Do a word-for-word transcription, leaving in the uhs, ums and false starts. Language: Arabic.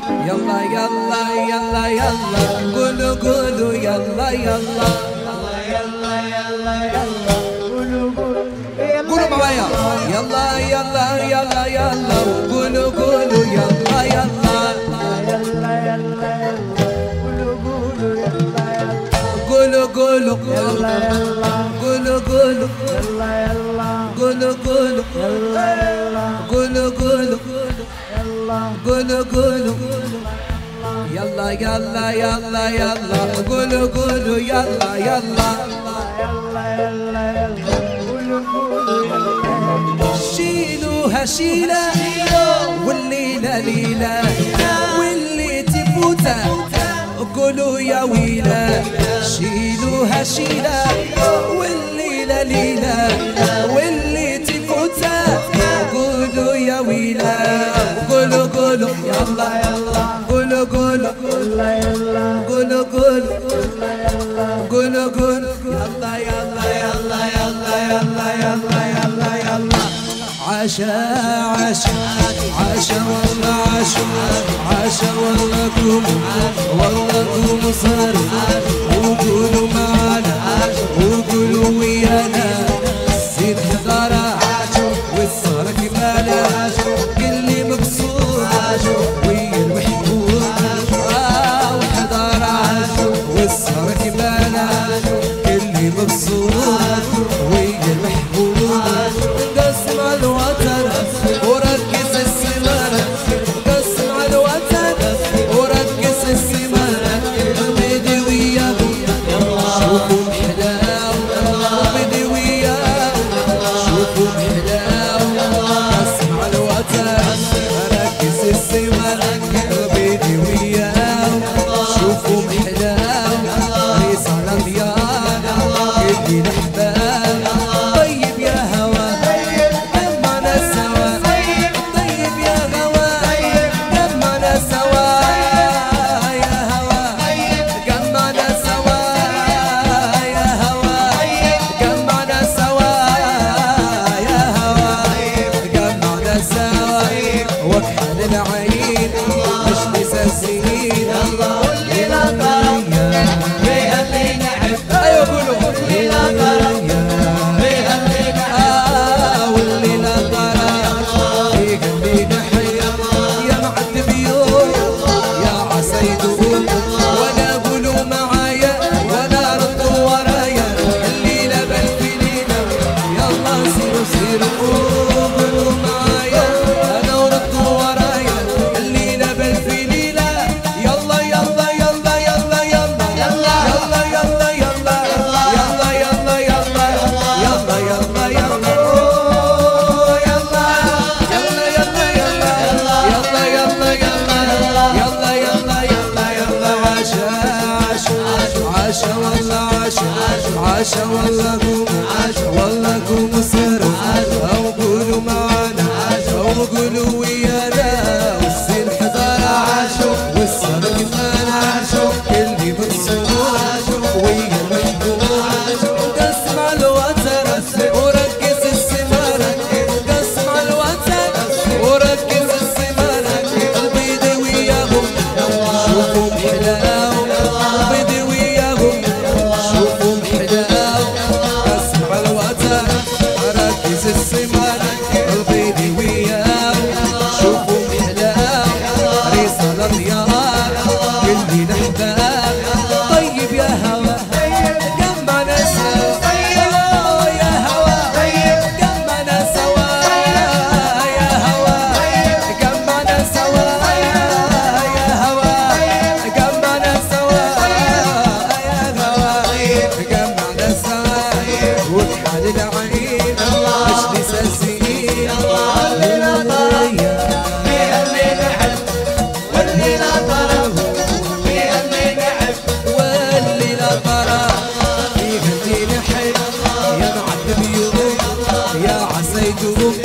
يلا يلا يلا يلا قولوا قولوا يلا يلا يلا يلا يلا قولوا قولوا قولوا معايا يلا يلا يلا يلا قولوا قولوا يلا يلا يلا يلا يلا قولوا قولوا يلا يلا قولوا قولوا يلا يلا قولوا قولوا يلا يلا قولوا قولوا يلا يلا قولوا قولوا يلا قولوا قولوا يلا يلا يلا يلا قولوا قولوا يلا يلا يلا يلا يلا قولوا قولوا يلا شيلوها شيلة والليلة ليلة واللي تفوتها قولوا يا ويلة شيلوها شيلة والليلة ليلة واللي تفوتها قولوا يا ويلة قولوا قولوا يلا يلا قولوا قولوا يلا يلا قولوا قولوا يلا يلا قولوا قولوا يلا يلا يلا يلا يلا يلا يلا يلا عاشا عاشا عاشا والله عاشا عاشا والله قوم والله قوم صار وقولوا معانا وقولوا ويانا زيد حضارة والصارة كمالة كل مبسوط ويا المحبوب آه وحضارة والصارة كمالة كل مبسوط ويا المحبوب قسم على الوتر وركز السمانة قسم على الوتر وركز السمانة بدي وياهم شوفوا محلاهم بدي وياهم شوفوا محلاهم قسم على الوتر ركز السمانة بدي وياهم شوفوا محلاهم ريس على ديانا كل الأحباب طيب يا هوا جمعنا سوا طيب يا هوا جمعنا سوا يا هوا جمعنا سوا يا هوا جمعنا سوا يا هوا جمعنا سوا وكحل العين مش نسى السنين والليلة طرب فيها اللي نحب ايوه قولوا والليلة طرب فيها اللي نحب والليلة طرب فيها اللي نحب يا معد بيوم يا عسيدهم ولا قولوا معايا ولا ردوا ورايا الليلة بالفليلة يلا سيروا سيروا قولوا معايا انا وردوا ورايا الليلة بالفليلة يلا يلا يلا يلا يلا يلا يلا يلا يلا يلا يلا يلا يلا يلا يلا أوه يلا يلا يلا يلا يلا يلا يلا يلا يلا يلا عاشا عاشا عاشا والله عاشا عاشا والله قوموا والله قوموا سهروا أو قولوا معانا أو قولوا ويانا والسين حضارة عاشوا والصلاة كمان عاشوا اللي مبسوط ويا المحبوب قسم على الوتر وركز السمانة قسم على الوتر وركز السمانة البيض وياهم شوفوا محلاهم البيض وياهم شوفوا محلاهم قسم على الوتر ركز السمانة البيض وياهم شوفوا محلاهم ريصة الرياض كل الأحباب طيب يا هوا جمعنا سوا يا هوا جمعنا سوا يا هوا جمعنا سوا يا هوا جمعنا سوا يا هوا جمعنا سوا وكحل العين مش نسى السنين والليلة طرب فيها اللي نحب والليلة طرب فيها اللي نحب والليلة طرب فيها اللي نحب يا معد بيوم يا عسيدهم